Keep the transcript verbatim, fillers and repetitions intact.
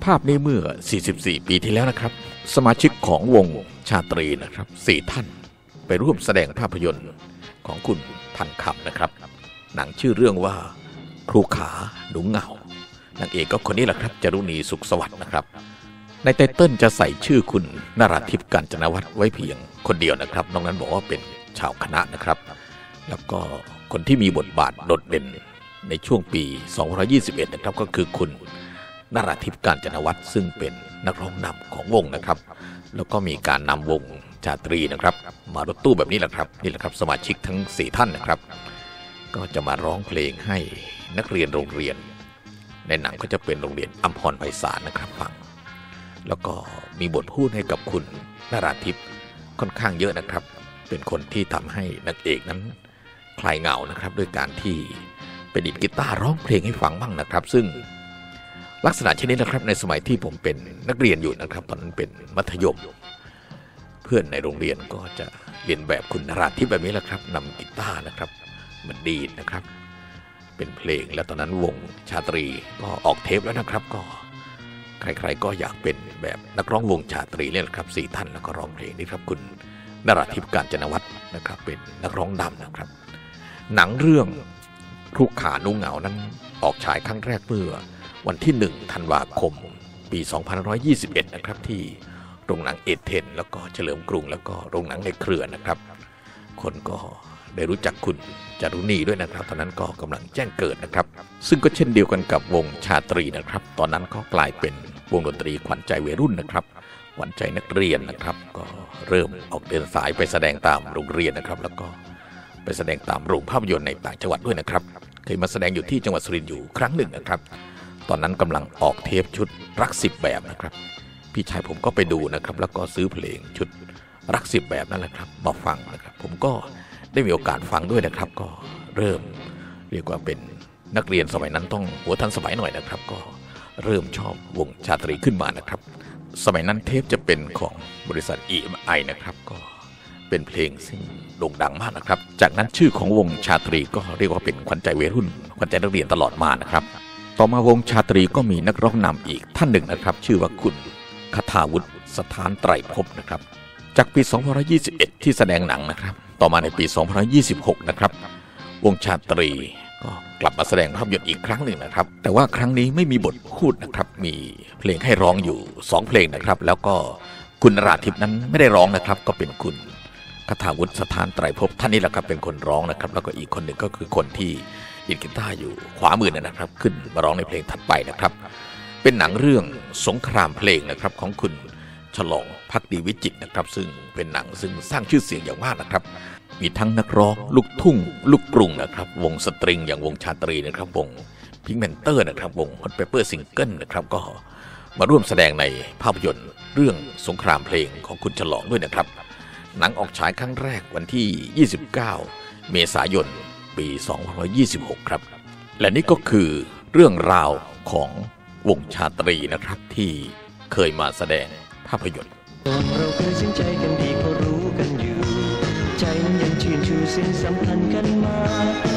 ภาพนี้เมื่อสี่สิบสี่ปีที่แล้วนะครับสมาชิกของวงชาตรีนะครับสี่ท่านไปร่วมแสดงภาพยนตร์ของคุณทันคำนะครับหนังชื่อเรื่องว่าครูขาหนูเหงานางเอกก็คนนี้แหละครับจารุณีสุขสวัสดิ์นะครับในไตเติ้ลจะใส่ชื่อคุณนราธิปกาญจนวัฒน์ไว้เพียงคนเดียวนะครับนอกนั้นบอกว่าเป็นชาวคณะนะครับแล้วก็คนที่มีบทบาทโดดเด่นในช่วงปีสองพันยี่สิบเอ็ดนะครับก็คือคุณนราธิปกาญจนวัฒน์ซึ่งเป็นนักร้องนำของวงนะครับแล้วก็มีการนำวงชาตรีนะครับมารถตู้แบบนี้แหละครับนี่แหละครับสมาชิกทั้งสี่ท่านนะครับก็จะมาร้องเพลงให้นักเรียนโรงเรียนในหนังก็จะเป็นโรงเรียนอัมพรไพศาลนะครับฟังแล้วก็มีบทพูดให้กับคุณนราธิปค่อนข้างเยอะนะครับเป็นคนที่ทำให้นักเอกนั้นคลายเหงานะครับด้วยการที่ไปดีดกีตาร์ร้องเพลงให้ฟังบ้างนะครับซึ่งลักษณะเช่นนี้นะครับในสมัยที่ผมเป็นนักเรียนอยู่นะครับตอนนั้นเป็นมัธยมเพื่อนในโรงเรียนก็จะเรียนแบบคุณนราธิปแบบนี้แหละครับนำกีตาร์นะครับมาดีดนะครับเป็นเพลงแล้วตอนนั้นวงชาตรีก็ออกเทปแล้วนะครับก็ใครๆก็อยากเป็นแบบนักร้องวงชาตรีเนี่ยแหละครับสี่ท่านแล้วก็ร้องเพลงนี้ครับคุณนราธิปกาญจนวัฒน์นะครับเป็นนักร้องนำนะครับหนังเรื่องครูขาหนูเหงานั้นออกฉายครั้งแรกเมื่อวันที่หนึ่งธันวาคมปีสองพันห้าร้อยยี่สิบเอ็ดนะครับที่โรงหนังเอเธนแล้วก็เฉลิมกรุงแล้วก็โรงหนังในเครือนะครับคนก็ได้รู้จักคุณจารุณีด้วยนะครับตอนนั้นก็กำลังแจ้งเกิดนะครับซึ่งก็เช่นเดียวกันกับวงชาตรีนะครับตอนนั้นก็กลายเป็นวงดนตรีขวัญใจวัยรุ่นนะครับขวัญใจนักเรียนนะครับก็เริ่มออกเดินสายไปแสดงตามโรงเรียนนะครับแล้วก็ไปแสดงตามโรงภาพยนตร์ในต่างจังหวัดด้วยนะครับเคยมาแสดงอยู่ที่จังหวัดสุรินทร์อยู่ครั้งหนึ่งนะครับตอนนั้นกำลังออกเทปชุดรักสิบแบบนะครับพี่ชายผมก็ไปดูนะครับแล้วก็ซื้อเพลงชุดรักสิบแบบนั่นแหละครับมาฟังนะครับผมก็ได้มีโอกาสฟังด้วยนะครับก็เริ่มเรียกว่าเป็นนักเรียนสมัยนั้นต้องหัวทันสมัยหน่อยนะครับก็เริ่มชอบวงชาตรีขึ้นมานะครับสมัยนั้นเทปจะเป็นของบริษัท อี เอ็ม ไอ นะครับก็เป็นเพลงซึ่งโด่งดังมากนะครับจากนั้นชื่อของวงชาตรีก็เรียกว่าเป็นขวัญใจวัยรุ่นขวัญใจนักเรียนตลอดมานะครับต่อมาวงชาตรีก็มีนักร้องนำอีกท่านหนึ่งนะครับชื่อว่าคุณคทาวุฒิสถานไตรภพนะครับจากปีสองพันยี่สิบเอ็ดที่แสดงหนังนะครับต่อมาในปีสองพันยี่สิบหกนะครับวงชาตรีก็กลับมาแสดงภาพยนตร์อีกครั้งหนึ่งนะครับแต่ว่าครั้งนี้ไม่มีบทพูดนะครับมีเพลงให้ร้องอยู่สองเพลงนะครับแล้วก็คุณนราธิปนั้นไม่ได้ร้องนะครับก็เป็นคุณคทาวุฒิสถานไตรภพท่านนี้แหละครับเป็นคนร้องนะครับแล้วก็อีกคนหนึ่งก็คือคนที่ดีดกีตาร์อยู่ขวามือนะครับขึ้นมาร้องในเพลงถัดไปนะครับเป็นหนังเรื่องสงครามเพลงนะครับของคุณฉลองภักดีวิจิตรนะครับซึ่งเป็นหนังซึ่งสร้างชื่อเสียงอย่างมากนะครับมีทั้งนักร้องลูกทุ่งลูกกรุงนะครับวงสตริงอย่างวงชาตรีนะครับวงพิงเมนเตอร์นะครับวงฮอตเปเปอร์ซิงเกิลนะครับก็มาร่วมแสดงในภาพยนตร์เรื่องสงครามเพลงของคุณฉลองด้วยนะครับหนังออกฉายครั้งแรกวันที่ยี่สิบเก้าเมษายนปีสองพันยี่สิบหกครับและนี่ก็คือเรื่องราวของวงชาตรีนะครับที่เคยมาแสดงภาพยนตร์เราเคยสิ้นใจกันดีก็รู้กันอยู่ใจนั้นยังชื่นชูสิ่งสัมพันธ์กันมา